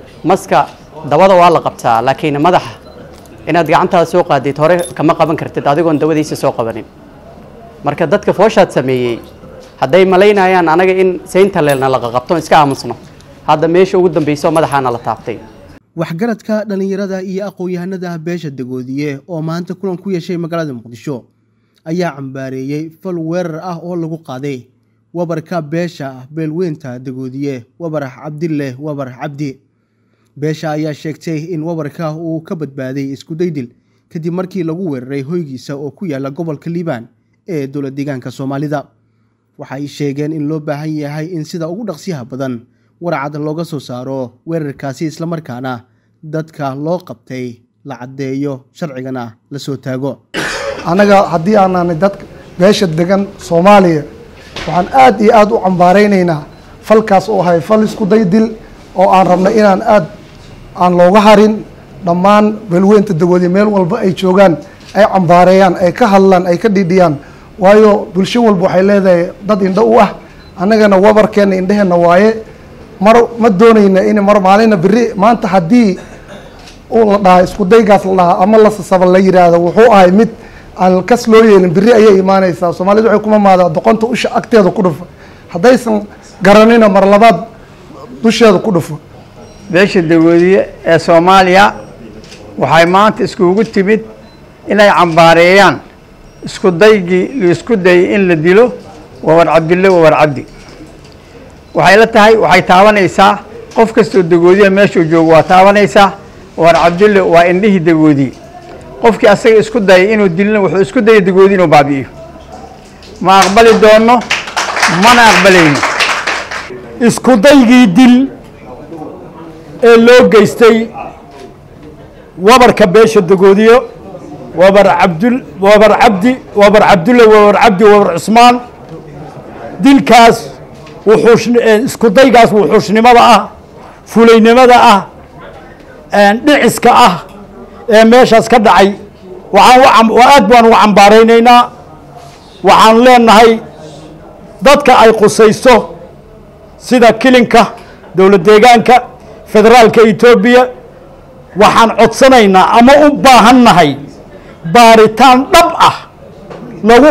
maska dawada waa la qabtaa laakiin madaxa inaad gacantaada soo qaadid hore kama qaban kartid adigoon dawadiisa soo qabanin marka dadka fooshaad sameeyay hadday malaynayaan anaga in seynta leelna la qabto iska aamusno hadda meesha ugu dambeysay madaxaana la taabtay waxgaradka dhalinyarada iyo aqoon-yahanada beesha Dagoodiye oo maanta kulan ku yeeshay magaalada Muqdisho ayaa cambaareeyay fal weerar ah oo lagu qaaday wabarka beesha beelweynta Dagoodiye Wabarax Cabdille Wabarax Cabdi beesha ayaa sheegtay in wabarka uu ka badbaaday isku daydil kadib markii lagu weeraray hoygiisa oo ku yaala gobolka Liibaan ee dowlad deegaanka Soomaalida waxay sheegeen in loo baahan yahay in sida ugu dhaqsiyaha badan warcad looga soo saaro weerarkaasi isla markaana dadka loo qabtay la cadeeyo sharcigana la soo taago anaga hadii aanan dad beesha degan Soomaaliya waxaan aad iyo aad u cambaareynayna falkaas oo hay fal isku daydil oo aan rabno inaan aad aan looga harin dhammaan beelweynta Dagoodiye meel walba ay joogaan ay cambaareeyaan ay ka hadlaan ay ka dhidhiyaan waayo bulsho walba waxay leedahay dad indho u ah anagana wabarkeena indheena waaye mar ma doonayna in mar maalina biri maanta hadii oo la dhahay isku daygaas la dhahay ama la sasaba la yiraahdo wuxuu ahay mid aan kas loo yeelin biri ayay iimaanaysaa Soomaalidu waxay kuma maada doqonta usha agteeda ku dhufo hadaysan garanayna mar labaad dusheeda ku dhufo beesha Dagoodiye ee Soomaaliya waxay maanta iskugu timid inay cambaareeyaan isku day in la dilo Wabarax Cabdille Wabarax Cabdi waxay la tahay waxay taabanaysaa qof kasta oo Dagoodiye meesha joogo waa taabanaysaa Wabarax Cabdille waa indhihii Dagoodiye qofkii asaga isku day inuu dilno wuxuu isku day Dagoodiye inuu baabi'iyo ma aqbali doono mana aqbalayno isku daygii dil ee loo geystay wabarka beesha Dagoodiye Wabarax Cabdille Wabarax Cabdi Wabarax Cabdille Wabarax Cabdi Wabarax Cusmaan dilkaas wuxuu isku daygaas wuxuushnimada ah fuleynimada ah dhiciska ah ee meeshaas ka dhacay waxaan aad baan uga cambaareynayna waxaan leenahay dadka ay qusayso sida kilinka dowlad deegaanka federaalka Itoobiya waxaan codsanaynaa ama u baahannahay baaritaan dhab ah lagu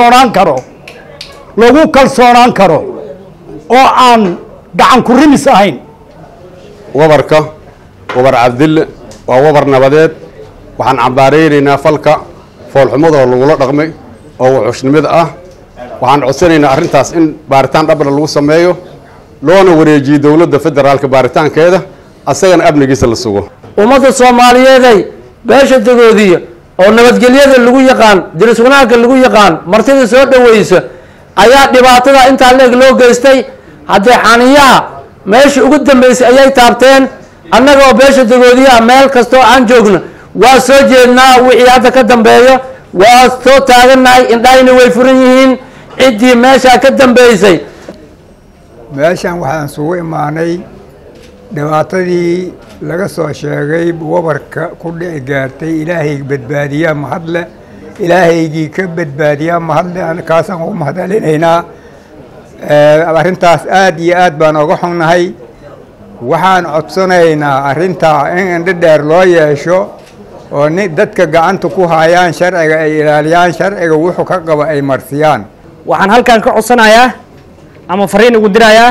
kalsoonaan karo oo aan gacan ku rimis ahayn wabarka Wabarax Cabdille waa wabar nabadeed waxaan cambaareynaa falka foolxumada lagu la dhaqmay oo wuxuushnimada ah waxaan codsanaynaa arintaas in baaritaan dhab lagu sameeyo loona wareejiyo dawladda federaalka baaritaankeeda asagana amnigiisa la sugo ummadda Soomaaliyeed ay beesha Dagoodiye oo nabadgelyada lagu yaqaan diris wanaagga lagu yaqaan martida soo dhaweysa ayaa dhibaatada inta loo geystay hadii xaniyaha meesha ugu dambeysay ayay taabteen annaga oo beesha Dagoodiye meel kasto aan joogno waa soo jeednaa wixii hadda ka dambeeyo waa soo taaganahay indhayna way furan yihiin cidii meesha ka dambeysay meeshan waxaan soo imaanay dhibaatadii laga soo sheegay wabarka ku dhici gaartay ilaahay badbaadiya mahadle ilaahaygi ka badbaadiya mahadle aan kaasan ugu mahadcelinaynaa arintaas aad iyo aad baan uga xunnahay waxaan codsanaynaa arinta in indheer loo yeesho oo dadka gacanta ku hayaan sharciga ay ilaaliyaan sharciga wuxuu ka qaba ay marsiyaan waxaan halkan ka codsanayaa ama fariin ugu dirayaa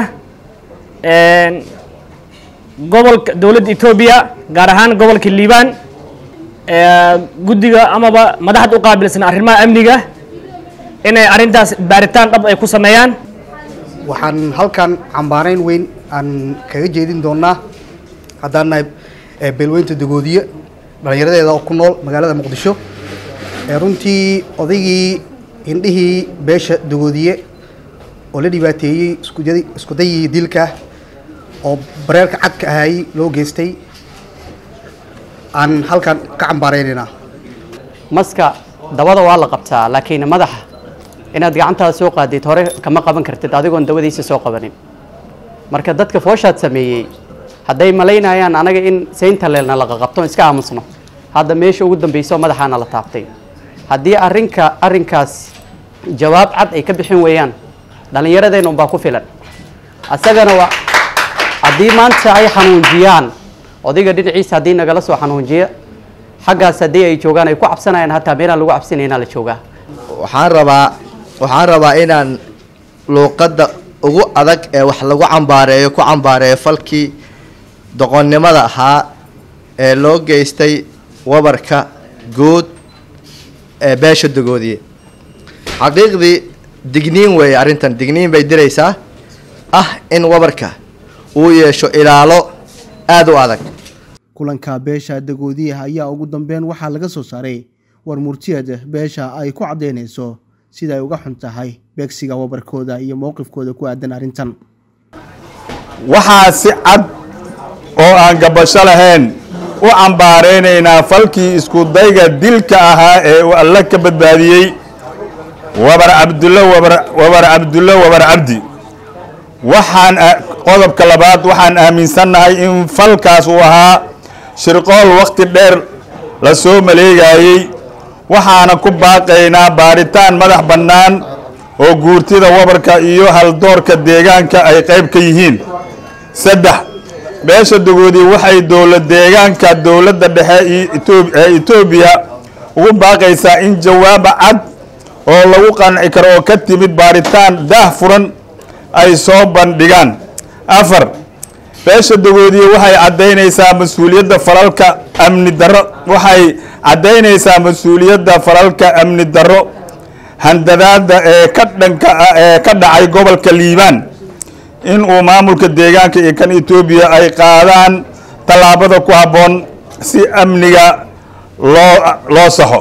gobolka dowladda Itoobiya gaar ahaan gobolka Liibaan guddiga amaba madaxda u qaabilsan arrimaha amniga inay arintaas baaritaan dhab ay ku sameeyaan waxaan halkan cambaareyn weyn aan kaga jeedin doonaa haddaan nahay beelweynta Dagoodiye dhalinyaradeeda oo ku nool magaalada Muqdisho runtii odaygii indhihii beesha Dagoodiye oo la dhibaateeyay isku dayii dilka oo bareerka cadka ahay loo geystay aan halkan ka cambaareynayna maska dawada waa la qabtaa laakiin madaxa inaad gacantaada soo qaadid hore kama qaban kartid adigoon dawadiisa soo qabanin marka dadka fooshaad sameeyay hadday malaynayaan anaga in seynta leelna la qabto iska aamusno hadda meesha ugu dambeysay madaxaana la taabtay haddii arrinkaas jawaab cad ay ka bixin weeyaan dhalinyaradeenna baa ku filan asagana waa haddii maanta ay xanuunjiyaan odayga dhinaciisa haddii nagala soo xanuunjiya xaggaas haddii ay joogaan ay ku cabsanayaan hataa meelaan lagu cabsanaynaa la joogaa. waxaan rabaa inaan luuqadda ugu adag ee wax lagu cambaareeyo falkii doqonnimada ahaa ee loo geystay wabarka guud ee beesha dagoodiye. xaqiiqdii digniin weeye arrintan, digniin bay diraysaa in wabarka uu yeesho ilaalo aad u adag. kulanka beesha dagoodiye ayaa ugu dambeyn waxaa laga soo saaray war murtiyeed beesha ay ku cadeynayso sida ay uga xun tahay beegsiga wabarkooda iyo mowqifkooda ku aadan arrintan. waxaa si cad oo aan gabasho lahayn u cambaareynayna falkii isku dayga dilka ahaa ee uu alla ka badbaadiyey wabar cabdulle wabar cabdi. waxaan qodobka labaad waxaan aaminsannahay in falkaas uu ahaa shirqool waqti dheer la soo maleegayey, waxaana ku baaqaynaa baaritaan madax bannaan oo guurtida wabarka iyo haldoorka deegaanka ay qayb ka yihiin. 3 beesha dagoodiye waxay deegaanka dowladda dhexe ee Itoobiya ugu baaqaysaa in jawaab cad oo lagu qanci karo oo ka timid baaritaan daahfuran ay soo bandhigaan. 4 beesha dagoodiye waxay caddaynaysaa mas'uuliyadda falalka amni darro handadaada ee ka dhacay gobolka Liibaan, in uu maamulka deegaanka iyo kan Itoobiya ay qaadaan tallaabada ku habboon si amniga loo saxo.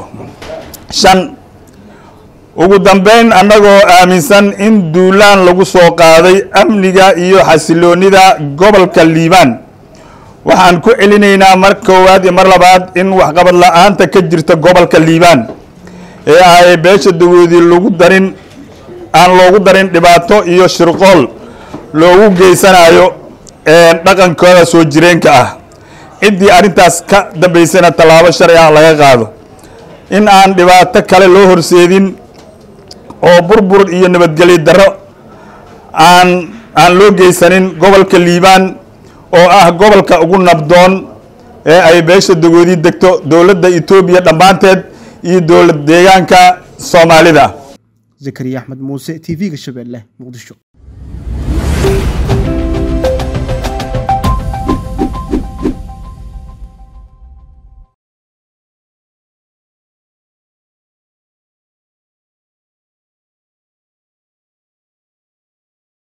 5 ugu dambeyn annagoo aaminsan in duulaan lagu soo qaaday amniga iyo xasiloonida gobolka Liibaan, waxaan ku celinaynaa mar koowaad iyo mar labaad in waxqabad la'aanta ka jirta gobolka Liibaan ee ay beesha dagoodiye aan loogu darin dhibaato iyo shirqool loogu geysanayo dhaqankooda soo jireenka ah. ciddii arrintaas ka dambaysana tallaabo sharci ah laga qaado, in aan dhibaato kale loo horseedin oo burbur iyo nabadgelyo darro aan loo geysanin gobolka Liibaan oo ah gobolka ugu nabdoon ee ay beesha dagoodiye degto dowladda Itoobiya dhammaanteed iyo dowlad deegaanka Soomaalida. Zakariya Axmed Muuse, TV-ga Shabeelle, Muqdisho.